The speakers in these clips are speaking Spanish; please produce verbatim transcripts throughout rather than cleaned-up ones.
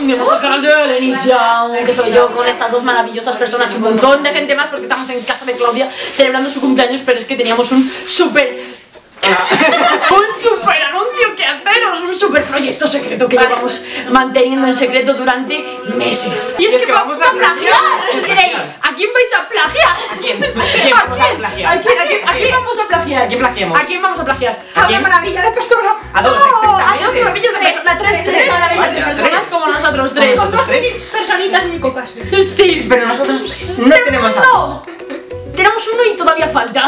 unimos al canal de Elenis Young, que soy yo, con estas dos maravillosas personas y un montón de gente más, porque estamos en casa de Claudia celebrando su cumpleaños, pero es que teníamos un súper... un super anuncio que haceros, un super proyecto secreto que llevamos manteniendo en secreto durante meses. Y es, es que, que vamos a plagiar. Diréis, ¿a quién vais a plagiar? ¿A quién? ¿A quién vamos a plagiar? ¿A quién, a quién, a quién vamos a plagiar? ¿A quién plagiamos? ¿A quién vamos a plagiar? ¿A quién? Una maravilla de persona. A dos, A exactamente. dos maravillas de personas, tres, tres maravillas de Vaya, personas tres. como nosotros tres. Como nosotros tres. Personitas muy cocas. Sí, Pero nosotros no tenemos a no. Tenemos uno y todavía falta.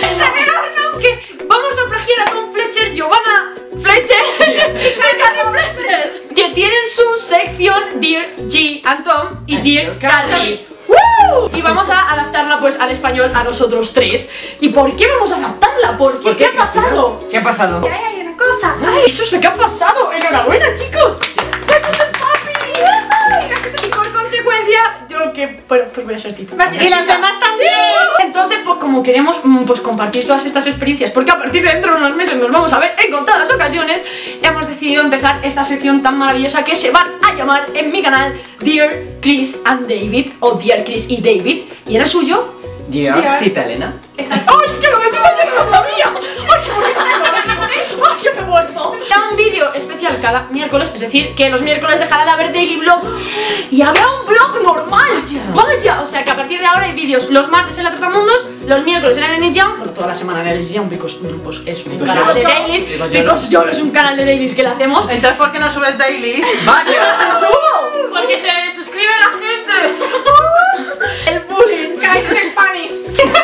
Que vamos a plagiar a Tom Fletcher, Giovanna Fletcher y Carrie Fletcher, que tienen su sección Dear G and Tom y Dear Carrie. ¡Woo! Y vamos a adaptarla pues al español a nosotros tres. ¿Y por qué vamos a adaptarla? ¿Por qué? ¿Por ¿Qué ha pasado? ¿Qué ha pasado? Ay, hay una cosa. ¡Ay, eso es lo que ha pasado! ¡Enhorabuena, chicos! ¡Este es el papi! Y por consecuencia, yo que... Bueno, pues voy a ser Tito. Y los demás también. Entonces, pues como queremos mm, pues compartir todas estas experiencias, porque a partir de dentro de unos meses nos vamos a ver en contadas ocasiones, hemos decidido empezar esta sección tan maravillosa que se van a llamar en mi canal Dear Chris and David, o Dear Chris y David, y en el suyo... Dear Dear. Tita Elena. ¡Ay, que lo decía yo no lo sabía! ¡Ay, qué bonito se lo dicho! ¡Ay, que me he muerto! Era un vídeo especial cada miércoles, es decir, que los miércoles dejará de haber daily vlog y habrá un vlog normal. Vaya, o sea que a partir de ahora hay vídeos los martes en la Trotamundos, los miércoles en Elenis Young, bueno, toda la semana en Elenis Young, because, pues es un Because canal de yo- dailies, because yo- because yo no es un canal de dailies que le hacemos. Entonces, ¿por qué no subes daily? ¡Vaya! ¡Subo! Porque se suscribe la gente. El bullying. Guys in Spanish.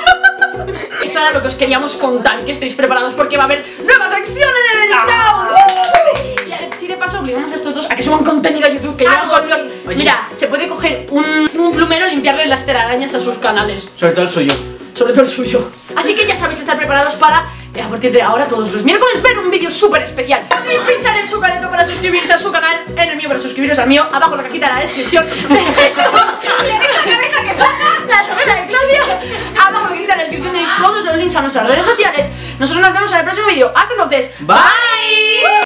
Esto era lo que os queríamos contar, que estéis preparados porque va a haber nueva sección en el show. Y eh, si de paso obligamos a estos dos a que suban contenido a YouTube, que llevan con los... Oye. Mira, se puede coger un, un plumero y limpiarle las telarañas a sus canales, Sobre todo el suyo. sobre todo el suyo. Así que ya sabéis estar preparados para, eh, a partir de ahora, todos los miércoles, ver un vídeo súper especial. Podéis pinchar en su careto para suscribirse a su canal, en el mío para suscribiros al mío, abajo en la cajita de la descripción. La cabeza de Claudia. Abajo en la cajita de la descripción tenéis todos los links a nuestras redes sociales. Nosotros nos vemos en el próximo vídeo. Hasta entonces. Bye.